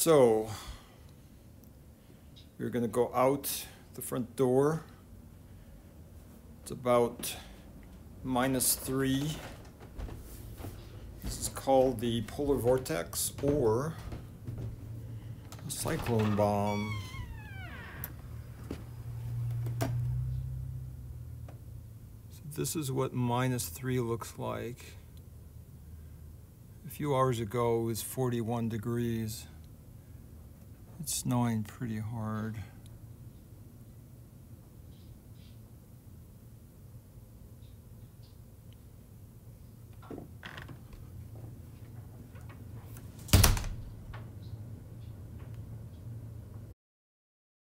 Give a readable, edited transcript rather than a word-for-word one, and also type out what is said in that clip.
So we're going to go out the front door. It's about -3. This is called the polar vortex or a cyclone bomb. So this is what -3 looks like. A few hours ago it was 41 degrees. It's snowing pretty hard.